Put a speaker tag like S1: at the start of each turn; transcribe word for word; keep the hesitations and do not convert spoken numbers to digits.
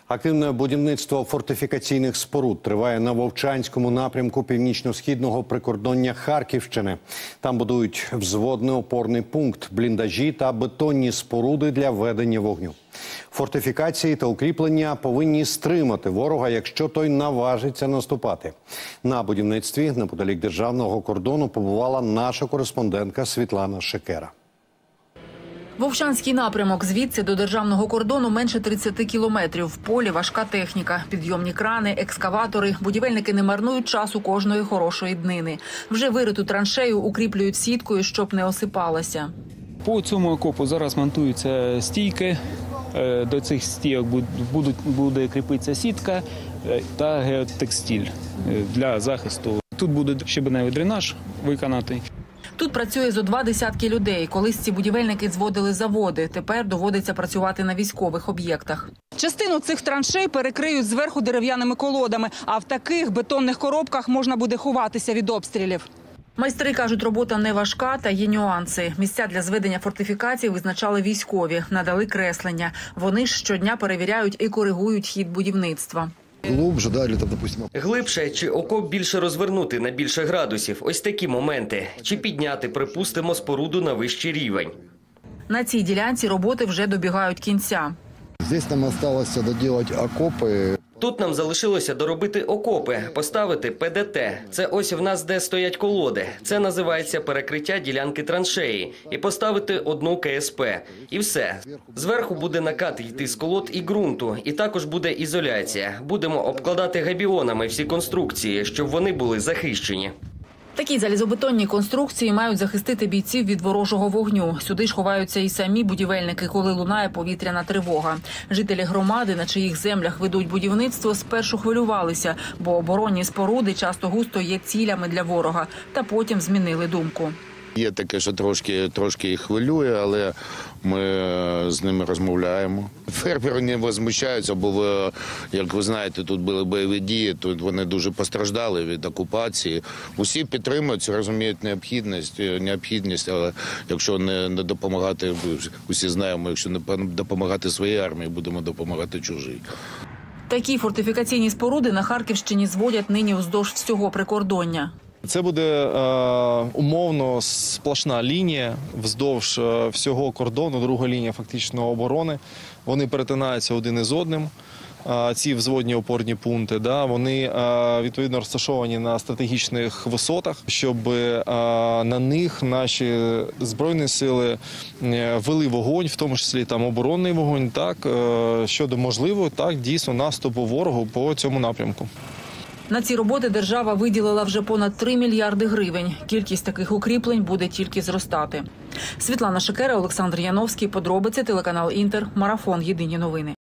S1: Активне будівництво фортифікаційних споруд триває на Вовчанському напрямку північно-східного прикордоння Харківщини. Там будують взводний опорний пункт, бліндажі та бетонні споруди для ведення вогню. Фортифікації та укріплення повинні стримати ворога, якщо той наважиться наступати. На будівництві неподалік державного кордону побувала наша кореспондентка Світлана Шекера.
S2: Вовчанський напрямок. Звідси до державного кордону менше тридцяти кілометрів. В полі важка техніка, підйомні крани, екскаватори. Будівельники не марнують часу кожної хорошої днини. Вже вириту траншею укріплюють сіткою, щоб не осипалася.
S3: По цьому окопу зараз монтуються стійки. До цих стійок будуть, буде кріпитися сітка та геотекстиль для захисту. Тут буде щебеневий дренаж виконати.
S2: Тут працює зо два десятки людей. Колись ці будівельники зводили заводи. Тепер доводиться працювати на військових об'єктах.
S4: Частину цих траншей перекриють зверху дерев'яними колодами, а в таких бетонних коробках можна буде ховатися від обстрілів.
S2: Майстри кажуть, робота не важка, та є нюанси. Місця для зведення фортифікацій визначали військові, надали креслення. Вони ж щодня перевіряють і коригують хід будівництва.
S5: Глубже, да, или там, допустим...
S6: Глибше чи окоп більше розвернути на більше градусів. Ось такі моменти. Чи підняти, припустимо, споруду на вищий рівень.
S2: На цій ділянці роботи вже добігають кінця.
S5: Здесь нам осталось доделать окопы.
S6: Тут нам залишилося доробити окопи, поставити Пе Де Те. Це ось в нас де стоять колоди. Це називається перекриття ділянки траншеї. І поставити одну Ке Ес Пе. І все. Зверху буде накат йти з колод і ґрунту. І також буде ізоляція. Будемо обкладати габіонами всі конструкції, щоб вони були захищені.
S2: Такі залізобетонні конструкції мають захистити бійців від ворожого вогню. Сюди ж ховаються і самі будівельники, коли лунає повітряна тривога. Жителі громади, на чиїх землях ведуть будівництво, спершу хвилювалися, бо оборонні споруди часто-густо є цілями для ворога. Та потім змінили думку.
S7: Є таке, що трошки, трошки їх хвилює, але ми з ними розмовляємо. Фермери не возмущаються, бо, як ви знаєте, тут були бойові дії, тут вони дуже постраждали від окупації. Усі підтримують, розуміють необхідність, необхідність, але якщо не, не допомагати, усі знаємо, якщо не допомагати своїй армії, будемо допомагати чужій.
S2: Такі фортифікаційні споруди на Харківщині зводять нині вздовж всього прикордоння.
S8: Це буде е, умовно сплошна лінія вздовж е, всього кордону, друга лінія фактично оборони. Вони перетинаються один із одним, е, ці взводні опорні пункти. Да, вони е, відповідно розташовані на стратегічних висотах, щоб е, на них наші Збройні сили е, вели вогонь, в тому числі там оборонний вогонь, так, е, щодо можливо, так, дійсно наступу ворогу по цьому напрямку.
S2: На ці роботи держава виділила вже понад три мільярди гривень. Кількість таких укріплень буде тільки зростати. Світлана Шекера, Олександр Яновський. Подробиці, телеканал Інтер. Марафон. Єдині новини.